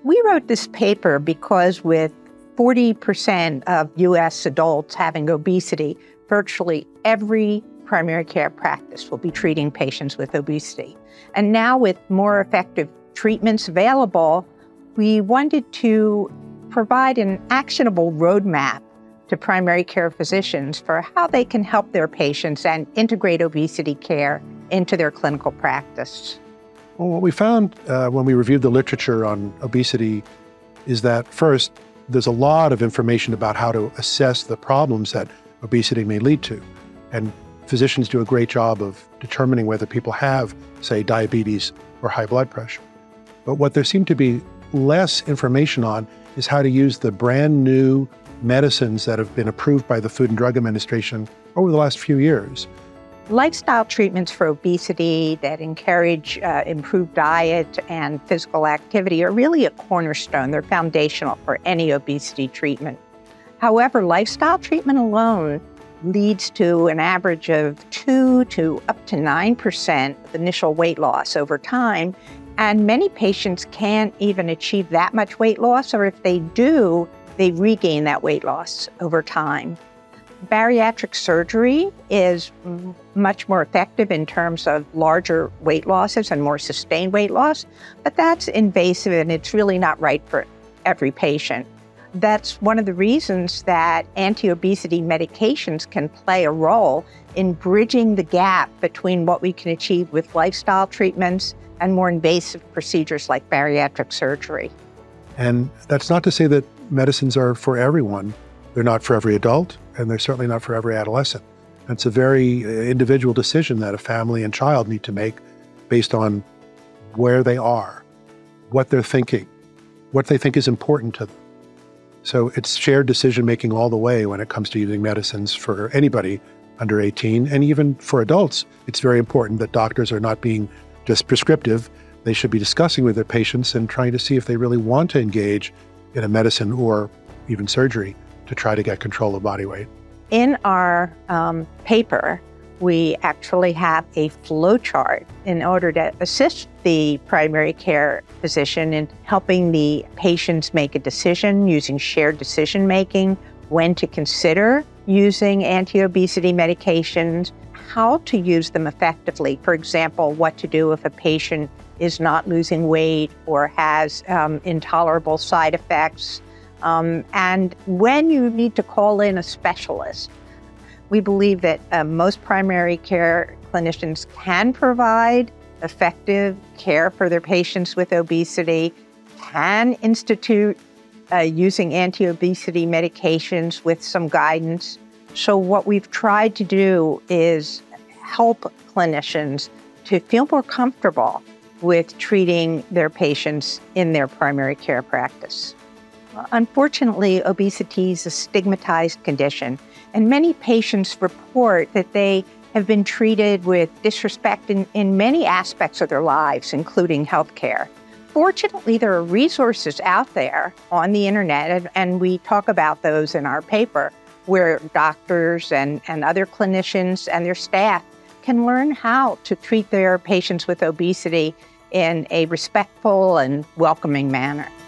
We wrote this paper because with 40% of U.S. adults having obesity, virtually every primary care practice will be treating patients with obesity. And now with more effective treatments available, we wanted to provide an actionable roadmap to primary care physicians for how they can help their patients and integrate obesity care into their clinical practice. Well, what we found when we reviewed the literature on obesity is that first, there's a lot of information about how to assess the problems that obesity may lead to. And physicians do a great job of determining whether people have, say, diabetes or high blood pressure. But what there seemed to be less information on is how to use the brand new medicines that have been approved by the Food and Drug Administration over the last few years. Lifestyle treatments for obesity that encourage improved diet and physical activity are really a cornerstone. They're foundational for any obesity treatment. However, lifestyle treatment alone leads to an average of 2 to up to 9% of initial weight loss over time. And many patients can't even achieve that much weight loss, or if they do, they regain that weight loss over time. Bariatric surgery is much more effective in terms of larger weight losses and more sustained weight loss, but that's invasive and it's really not right for every patient. That's one of the reasons that anti-obesity medications can play a role in bridging the gap between what we can achieve with lifestyle treatments and more invasive procedures like bariatric surgery. And that's not to say that medicines are for everyone. They're not for every adult, and they're certainly not for every adolescent. It's a very individual decision that a family and child need to make based on where they are, what they're thinking, what they think is important to them. So it's shared decision-making all the way when it comes to using medicines for anybody under 18. And even for adults, it's very important that doctors are not being just prescriptive. They should be discussing with their patients and trying to see if they really want to engage in a medicine or even surgery to try to get control of body weight. In our paper, we actually have a flowchart in order to assist the primary care physician in helping the patients make a decision using shared decision-making, when to consider using anti-obesity medications, how to use them effectively. For example, what to do if a patient is not losing weight or has intolerable side effects, and when you need to call in a specialist. We believe that most primary care clinicians can provide effective care for their patients with obesity, can institute using anti-obesity medications with some guidance. So what we've tried to do is help clinicians to feel more comfortable with treating their patients in their primary care practice. Unfortunately, obesity is a stigmatized condition, and many patients report that they have been treated with disrespect in many aspects of their lives, including healthcare. Fortunately, there are resources out there on the internet, and we talk about those in our paper, where doctors and other clinicians and their staff can learn how to treat their patients with obesity in a respectful and welcoming manner.